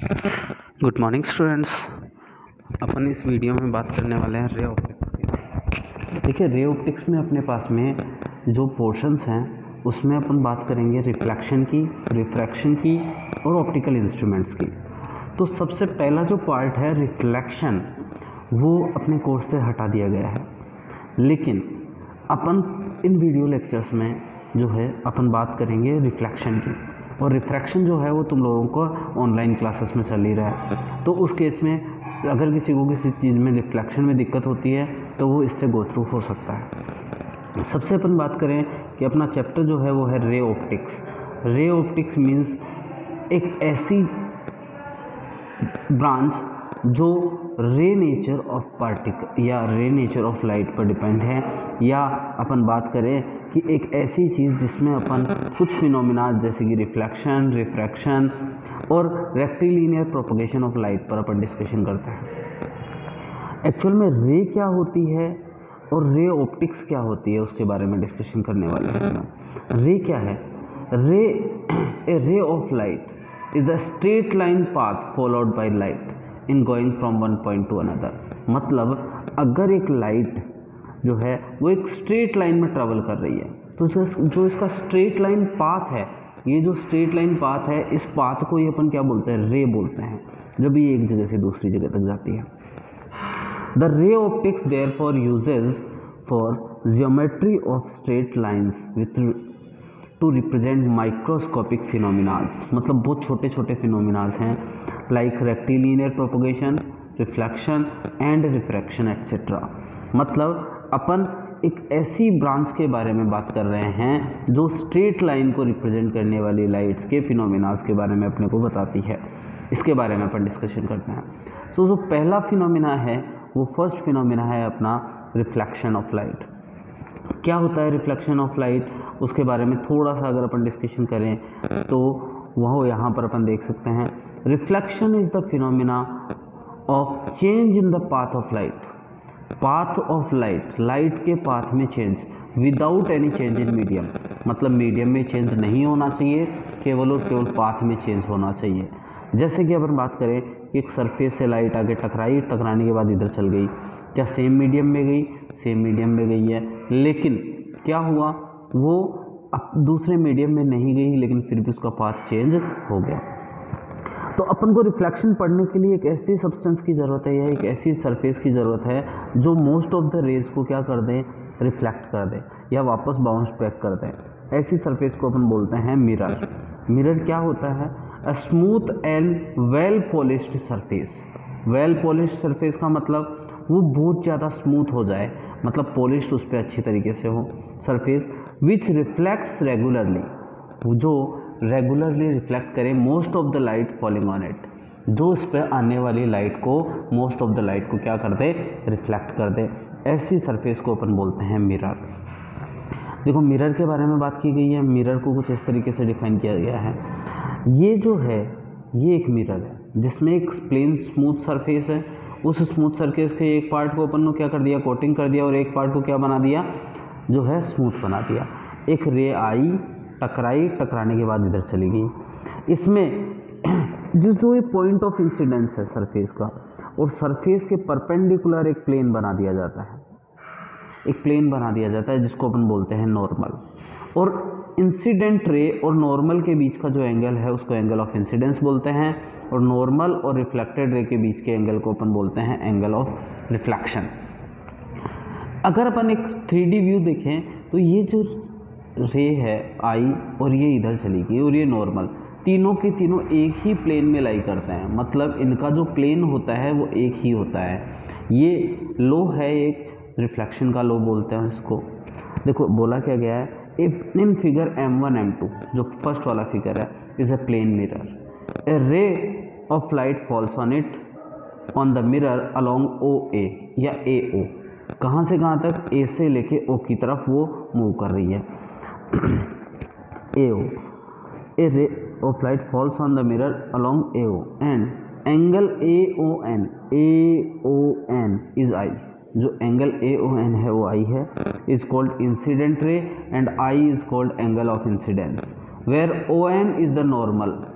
Good morning students. अपन इस video में बात करने वाले हैं रे ऑप्टिक्स की। देखिए, रे ऑप्टिक्स में अपने पास में जो पोर्शंस हैं उसमें अपन बात करेंगे रिफ्लेक्शन की, रिफ्रैक्शन की और ऑप्टिकल इंस्ट्रूमेंट्स की। तो सबसे पहला जो पार्ट है रिफ्लेक्शन, वो अपने कोर्स से हटा दिया गया है, लेकिन अपन इन वीडियो लेक्चर्स में जो है अपन बात करेंगे रिफ्लेक्शन की। और रिफ्रैक्शन जो है वो तुम लोगों को ऑनलाइन क्लासेस में चल ही रहा है। तो उस केस में अगर किसी को किसी चीज़ में रिफ्लेक्शन में दिक्कत होती है तो वो इससे गो थ्रू हो सकता है। सबसे अपन बात करें कि अपना चैप्टर जो है वो है ray optics. Ray optics means एक ऐसी ब्रांच जो रे नेचर ऑफ पार्टिकल या रे नेचर ऑफ लाइट पर डिपेंड है, या अपन बात करें कि एक ऐसी चीज़ जिसमें अपन कुछ फिनोमिना जैसे कि रिफ्लेक्शन, रिफ्रैक्शन और रेक्टिलिनियर प्रोपगेशन ऑफ लाइट पर अपन डिस्कशन करते हैं। एक्चुअल में रे क्या होती है और रे ऑप्टिक्स क्या होती है उसके बारे में डिस्कशन करने वाले हैं। रे क्या है? A ray of light is the straight line path followed by light in going from one point to another. मतलब अगर एक लाइट जो है वो एक स्ट्रेट लाइन में ट्रैवल कर रही है तो जो इसका स्ट्रेट लाइन पाथ है, ये जो स्ट्रेट लाइन पाथ है, इस पाथ को ही अपन क्या बोलते हैं? रे बोलते हैं, जब ये एक जगह से दूसरी जगह तक जाती है। The ray optics therefore uses for geometry of straight lines with to represent microscopic phenomenas. मतलब बहुत छोटे छोटे फिनोमिनाज हैं, like rectilinear propagation, reflection and refraction etcetera. मतलब अपन एक ऐसी ब्रांच के बारे में बात कर रहे हैं जो स्ट्रेट लाइन को रिप्रेजेंट करने वाली लाइट्स के फिनोमिनाज के बारे में अपने को बताती है। इसके बारे में अपन डिस्कशन करते हैं। तो जो पहला फिनोमिना है वो फर्स्ट फिनोमिना है अपना रिफ्लेक्शन ऑफ लाइट। क्या होता है रिफ्लेक्शन ऑफ लाइट, उसके बारे में थोड़ा सा अगर अपन डिस्कशन करें तो वह यहाँ पर अपन देख सकते हैं। Reflection is the phenomena of change in the path of light. Path of light, light के पाथ में change without any change in medium. मतलब मीडियम में चेंज नहीं होना चाहिए, केवल और केवल पाथ में चेंज होना चाहिए। जैसे कि अपन बात करें कि एक सरफेस से लाइट आगे टकराई, टकराने के बाद इधर चल गई, क्या सेम मीडियम में गई? सेम मीडियम में गई है, लेकिन क्या हुआ, वो अब दूसरे मीडियम में नहीं गई, लेकिन फिर भी उसका पाथ चेंज हो गया। तो अपन को रिफ्लेक्शन पढ़ने के लिए एक ऐसी सब्सटेंस की ज़रूरत है या एक ऐसी सरफेस की ज़रूरत है जो मोस्ट ऑफ द रेज को क्या कर दें? रिफ्लेक्ट कर दें या वापस बाउंस बैक कर दें। ऐसी सरफेस को अपन बोलते हैं मिरर। मिरर क्या होता है? A smooth and well polished surface. Well polished surface का मतलब वो बहुत ज़्यादा स्मूथ हो जाए, मतलब पॉलिश्ड उस पर अच्छी तरीके से हो सरफेस, विच रिफ्लेक्ट्स रेगुलरली, जो रेगुलरली रिफ्लेक्ट करे most of the light falling on it, जो इस पर आने वाली लाइट को, मोस्ट ऑफ द लाइट को क्या कर दे? रिफ्लेक्ट कर दे। ऐसी सरफेस को अपन बोलते हैं मिरर। देखो, मिरर के बारे में बात की गई है। मिरर को कुछ इस तरीके से डिफाइन किया गया है। ये जो है ये एक मिरर है जिसमें एक प्लेन स्मूथ सरफेस है। उस स्मूथ सरफेस के एक पार्ट को अपन ने क्या कर दिया? कोटिंग कर दिया, और एक पार्ट को क्या बना दिया? जो है स्मूथ बना दिया। एक रे आई, टकराई, टकराने के बाद इधर चली गई। इसमें जो ये पॉइंट ऑफ इंसिडेंस है सरफेस का, और सरफेस के परपेंडिकुलर एक प्लेन बना दिया जाता है, एक प्लेन बना दिया जाता है जिसको अपन बोलते हैं नॉर्मल। और इंसिडेंट रे और नॉर्मल के बीच का जो एंगल है उसको एंगल ऑफ इंसिडेंस बोलते हैं, और नॉर्मल और रिफ्लेक्टेड रे के बीच के एंगल को अपन बोलते हैं एंगल ऑफ रिफ्लेक्शन। अगर अपन एक 3D व्यू देखें तो ये जो रे है आई और ये इधर चली गई और ये नॉर्मल, तीनों के तीनों एक ही प्लेन में लाई करते हैं। मतलब इनका जो प्लेन होता है वो एक ही होता है। ये लो है, एक रिफ्लेक्शन का लो बोलते हैं इसको। देखो बोला क्या गया है, if in figure M1 M2, जो फर्स्ट वाला फिगर है, is a plane mirror, a ray of light falls on it on the mirror along OA या AO। कहाँ से कहाँ तक? A से लेके O की तरफ वो मूव कर रही है। AO, a ray of light falls on the mirror along AO and angle AON is I। जो एंगल AON है वो I है, is called incident ray and I is called angle of incidence, where ON is the normal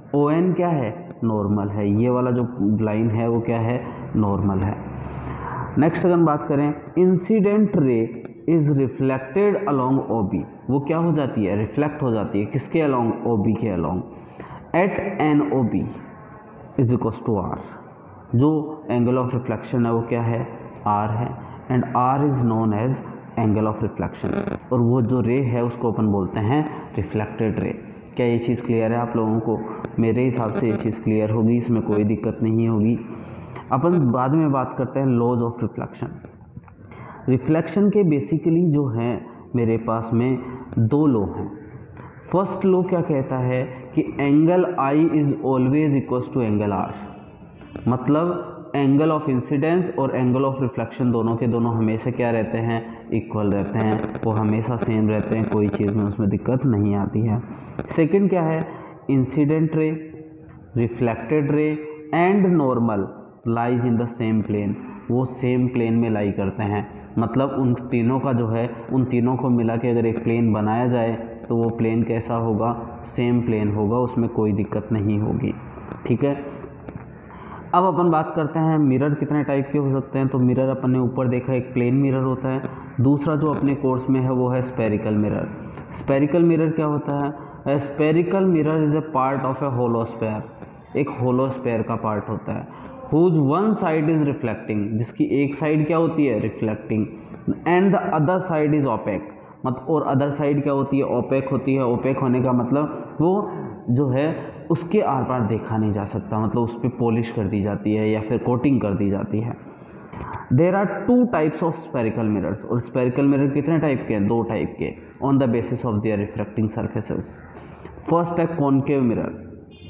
ON क्या है, normal है, ये वाला जो लाइन है वो क्या है, नॉर्मल है। नेक्स्ट अगर हम बात करें, incident ray is reflected along OB, वो क्या हो जाती है, रिफ्लेक्ट हो जाती है, किसके अलोंग, OB के along, at an OB is equals to R, जो एंगल ऑफ रिफ्लेक्शन है वो क्या है, R है, and R is known as angle of reflection, और वो जो रे है उसको अपन बोलते हैं रिफ्लेक्टेड रे। क्या ये चीज़ क्लियर है आप लोगों को? मेरे हिसाब से ये चीज़ क्लियर होगी, इसमें कोई दिक्कत नहीं होगी। अपन बाद में बात करते हैं लॉज ऑफ रिफ्लेक्शन। रिफ्लेक्शन के बेसिकली जो हैं मेरे पास में दो लॉ हैं। फर्स्ट लॉ क्या कहता है कि angle I is always equals to angle R, मतलब एंगल ऑफ इंसिडेंस और एंगल ऑफ रिफ्लेक्शन दोनों के दोनों हमेशा क्या रहते हैं, इक्वल रहते हैं, वो हमेशा सेम रहते हैं, कोई चीज़ में उसमें दिक्कत नहीं आती है। सेकंड क्या है, incident ray, reflected ray and normal lies in the same plane, वो सेम प्लेन में लाई करते हैं, मतलब उन तीनों का जो है, उन तीनों को मिला के अगर एक प्लेन बनाया जाए तो वो प्लेन कैसा होगा, सेम प्लेन होगा, उसमें कोई दिक्कत नहीं होगी। ठीक है, अब अपन बात करते हैं मिरर कितने टाइप के हो सकते हैं। तो मिरर अपन ने ऊपर देखा एक प्लेन मिरर होता है, दूसरा जो अपने कोर्स में है वो है स्पेरिकल मिरर। स्पेरिकल मिरर क्या होता है, spherical mirror is a part of a hollow sphere, एक होलोस्फेयर का पार्ट होता है, whose one side is reflecting, जिसकी एक साइड क्या होती है, reflecting, and the other side is opaque, मतलब और अदर साइड क्या होती है, ओपेक होती है। ओपेक होने का मतलब वो जो है उसके आर पार देखा नहीं जा सकता, मतलब उस पर पॉलिश कर दी जाती है या फिर कोटिंग कर दी जाती है। There are two types of spherical mirrors, और स्पेरिकल मिरर कितने टाइप के हैं, दो टाइप के, on the basis of their reflecting surfaces. First है concave mirror,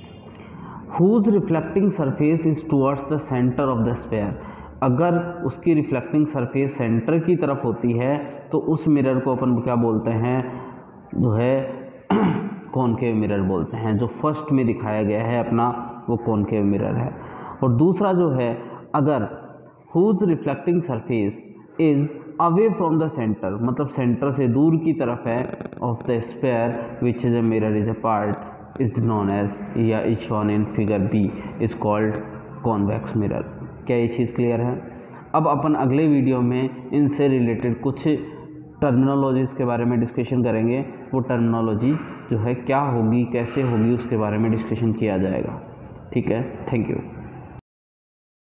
whose reflecting surface is towards the centre of the sphere, अगर उसकी reflecting surface centre की तरफ होती है तो उस मिरर को अपन क्या बोलते हैं, जो है कॉनकेव मिरर बोलते हैं। जो फर्स्ट में दिखाया गया है अपना वो कॉनकेव मिरर है। और दूसरा जो है, अगर whose reflecting surface is away from the centre, मतलब सेंटर से दूर की तरफ है, of the sphere which is a mirror is a part is known as, या is shown in figure B, is called convex mirror. क्या ये चीज़ clear है? अब अपन अगले वीडियो में इनसे रिलेटेड कुछ टर्मिनोलॉजीज़ के बारे में डिस्कशन करेंगे। वो टर्मिनोलॉजी जो है क्या होगी, कैसे होगी, उसके बारे में डिस्कशन किया जाएगा। ठीक है, थैंक यू।